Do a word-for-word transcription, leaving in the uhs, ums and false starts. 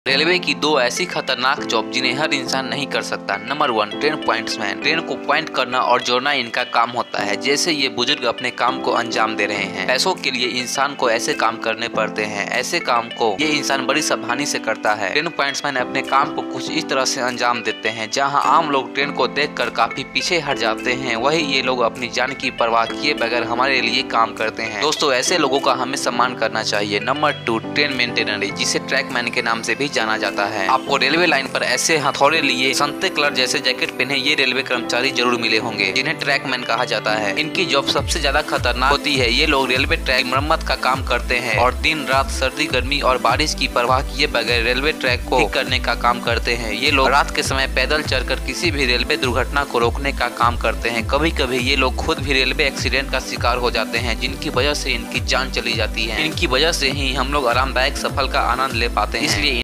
Railway की दो ऐसी खतरनाक जॉब जिन्हें हर इंसान नहीं कर सकता। Number one, train pointsman. Train को पॉइंट करना और जोड़ना इनका काम होता है। जैसे ये बुजुर्ग अपने काम को अंजाम दे रहे हैं। पैसों के लिए इंसान को ऐसे काम करने पड़ते हैं। ऐसे काम को ये इंसान बड़ी सावधानी से करता है। ट्रेन पॉइंट्समैन अपने काम को कुछ इस तरह से अंजाम देते हैं जहाँ आम लोग ट्रेन को देखकर काफी पीछे हट जाते हैं, वही ये लोग अपनी जान की परवाह किए बगैर हमारे लिए काम करते हैं। दोस्तों, ऐसे लोगों का हमें सम्मान करना चाहिए। नंबर टू, ट्रेन मेंटेनरी, जिसे ट्रैकमैन के नाम से भी जाना जाता है। आपको रेलवे लाइन पर ऐसे हथौड़े लिए संतरे कलर जैसे जैकेट पहने ये रेलवे कर्मचारी जरूर मिले होंगे, जिन्हें ट्रैकमैन कहा जाता है। इनकी जॉब सबसे ज्यादा खतरनाक होती है। ये लोग रेलवे ट्रैक मरम्मत का काम करते हैं और दिन रात सर्दी गर्मी और बारिश की परवाह किए बगैर रेलवे ट्रैक को ठीक करने का काम करते हैं। ये लोग रात के समय पैदल चलकर किसी भी रेलवे दुर्घटना को रोकने का काम करते हैं। कभी कभी ये लोग खुद भी रेलवे एक्सीडेंट का शिकार हो जाते हैं, जिनकी वजह से इनकी जान चली जाती है। इनकी वजह से ही हम लोग आरामदायक सफर का आनंद ले पाते हैं। इसलिए